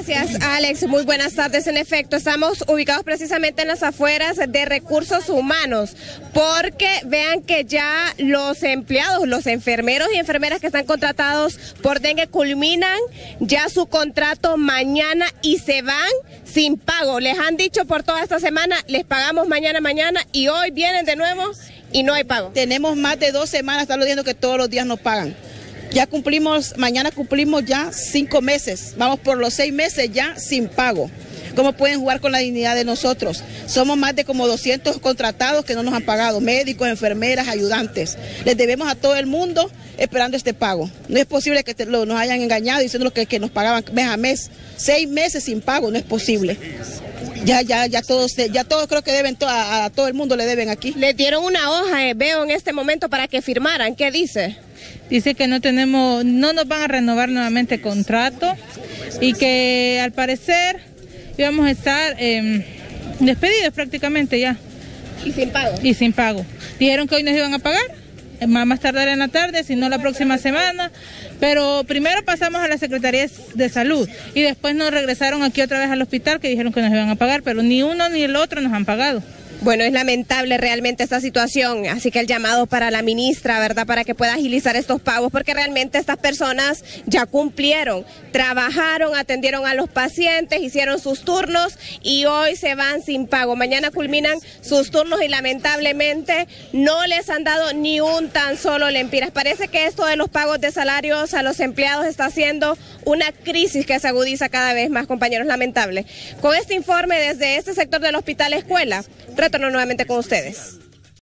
Gracias, Alex. Muy buenas tardes. En efecto, estamos ubicados precisamente en las afueras de Recursos Humanos, porque vean que ya los empleados, los enfermeros y enfermeras que están contratados por dengue culminan ya su contrato mañana y se van sin pago. Les han dicho por toda esta semana, les pagamos mañana y hoy vienen de nuevo y no hay pago. Tenemos más de 2 semanas, están diciendo que todos los días nos pagan. Ya cumplimos, mañana cumplimos ya 5 meses, vamos por los 6 meses ya sin pago. ¿Cómo pueden jugar con la dignidad de nosotros? Somos más de como 200 contratados que no nos han pagado, médicos, enfermeras, ayudantes. Les debemos a todo el mundo esperando este pago. No es posible que nos hayan engañado diciendo que nos pagaban mes a mes. 6 meses sin pago, no es posible. Ya todos creo que deben, a todo el mundo le deben aquí. Le dieron una hoja, veo en este momento, para que firmaran. ¿Qué dice? Dice que no nos van a renovar nuevamente el contrato y que al parecer íbamos a estar despedidos prácticamente ya. ¿Y sin pago? Y sin pago. Dijeron que hoy nos iban a pagar, más tardar en la tarde, si no la próxima semana, pero primero pasamos a la Secretaría de Salud y después nos regresaron aquí otra vez al hospital que dijeron que nos iban a pagar, pero ni uno ni el otro nos han pagado. Bueno, es lamentable realmente esta situación, así que el llamado para la ministra, ¿verdad?, para que pueda agilizar estos pagos, porque realmente estas personas ya cumplieron, trabajaron, atendieron a los pacientes, hicieron sus turnos y hoy se van sin pago. Mañana culminan sus turnos y lamentablemente no les han dado ni un tan solo lempiras. Parece que esto de los pagos de salarios a los empleados está siendo una crisis que se agudiza cada vez más, compañeros, lamentable. Con este informe desde este sector del Hospital Escuela, retorno nuevamente con ustedes.